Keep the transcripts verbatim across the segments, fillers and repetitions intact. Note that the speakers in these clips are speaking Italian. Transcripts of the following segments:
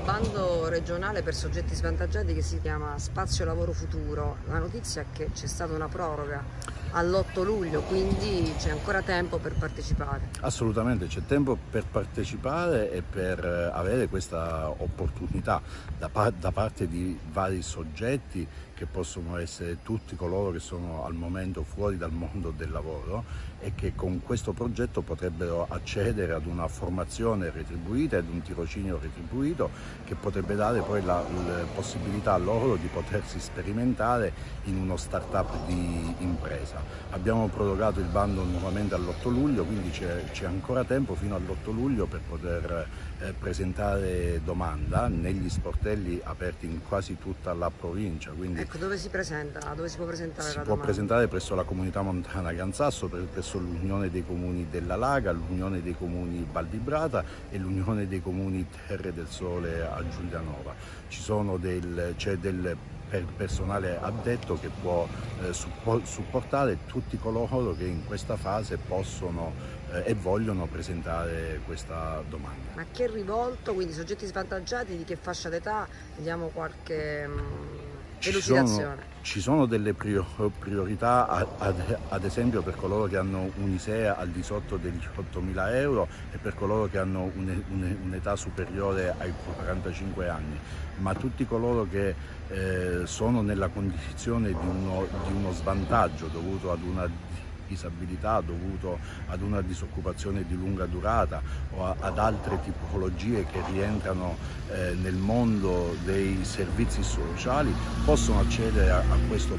bando regionale per soggetti svantaggiati che si chiama Spazio Lavoro Futuro. La notizia è che c'è stata una proroga all'otto luglio, quindi c'è ancora tempo per partecipare. Assolutamente c'è tempo per partecipare e per avere questa opportunità da, par da parte di vari soggetti, che possono essere tutti coloro che sono al momento fuori dal mondo del lavoro e che con questo progetto potrebbero accedere ad una formazione retribuita ed un tirocinio retribuito, che potrebbe dare poi la, la possibilità a loro di potersi sperimentare in uno start-up di impresa. Abbiamo prorogato il bando nuovamente all'otto luglio, quindi c'è ancora tempo fino all'otto luglio per poter eh, presentare domanda negli sportelli aperti in quasi tutta la provincia. Quindi ecco, dove si presenta? Dove si può presentare si la può domanda? presentare presso la Comunità Montana Gran Sasso, presso l'Unione dei Comuni della Laga, l'Unione dei Comuni Val di Brata e l'Unione dei Comuni Terre del Sole a Giulianova. Ci sono del, c'è del personale addetto che può eh, supportare tutti coloro che in questa fase possono eh, e vogliono presentare questa domanda. Ma che rivolto? Quindi soggetti svantaggiati di che fascia d'età? Vediamo qualche mh, elucidazione. Ci sono delle priorità, ad, ad esempio per coloro che hanno un I S E E al di sotto degli ottomila euro e per coloro che hanno un'età superiore ai quarantacinque anni, ma tutti coloro che eh, sono nella condizione di uno, di uno svantaggio dovuto ad una disabilità, dovuto ad una disoccupazione di lunga durata o ad altre tipologie che rientrano eh, nel mondo dei servizi sociali, possono accedere a, a questo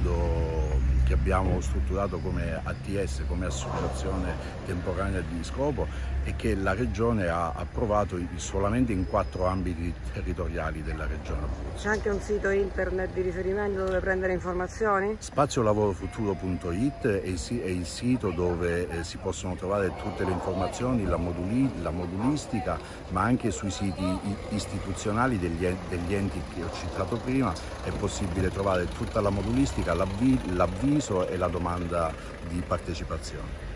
bando che abbiamo strutturato come A T S, come associazione temporanea di scopo, e che la Regione ha approvato solamente in quattro ambiti territoriali della Regione Abruzzo. C'è anche un sito internet di riferimento dove prendere informazioni? spazio lavoro futuro punto it è il sito dove eh, si possono trovare tutte le informazioni, la, moduli la modulistica, ma anche sui siti istituzionali degli, degli enti che ho citato prima è possibile trovare tutta la modulistica, l'avviso e la domanda di partecipazione.